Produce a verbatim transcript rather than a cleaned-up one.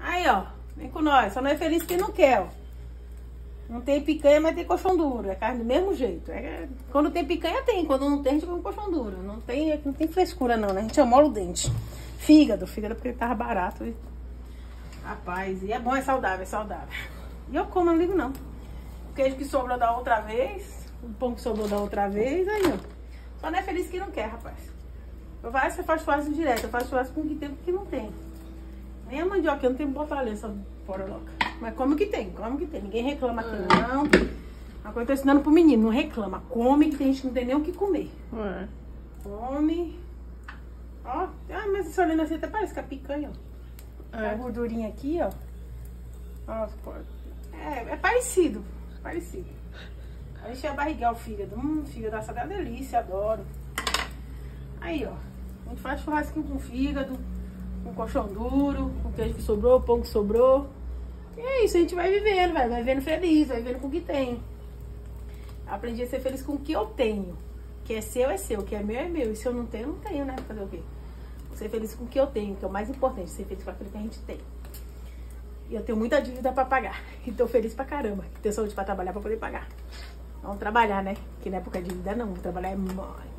Aí, ó. Vem com nós. Só não é feliz quem não quer, ó. Não tem picanha, mas tem colchão duro. É carne do mesmo jeito. É... Quando tem picanha, tem. Quando não tem, a gente come colchão duro. Não tem, não tem frescura, não, né? A gente amola o dente. Fígado. Fígado porque tava barato. E... Rapaz, e é bom, é saudável, é saudável. E eu como, não ligo, não. O queijo que sobrou da outra vez, o pão que sobrou da outra vez, aí, ó. Só não é feliz quem não quer, rapaz. Eu faço, você faz churrasco direto. Eu faço churrasco com o que tem, porque não tem. Nem a mandioca, eu não tenho que botar ali essa fora louca. Mas come o que tem, come o que tem. Ninguém reclama aqui, não. Uma coisa que eu tô ensinando pro menino, não reclama. Come, que tem gente que não tem nem o que comer. É. Come. Ó, ah, mas essa olhando assim até parece que é picanha, ó. É. A gordurinha aqui, ó. Ó, é, é parecido, parecido. Aí enche a barriga, o fígado. Hum, fígado assado é uma delícia, adoro. Aí, ó. A gente faz churrasquinho com fígado, com colchão duro, com queijo que sobrou, pão que sobrou. E é isso, a gente vai vivendo, vai, vai vivendo feliz, vai vivendo com o que tem. Aprendi a ser feliz com o que eu tenho. O que é seu é seu, o que é meu é meu. E se eu não tenho, eu não tenho, né? Fazer o quê? Vou ser feliz com o que eu tenho, que é o mais importante, ser feliz com aquilo que a gente tem. E eu tenho muita dívida pra pagar. E tô feliz pra caramba. Tenho saúde pra trabalhar pra poder pagar. Vamos trabalhar, né? Que na época de dívida não, trabalhar é mãe.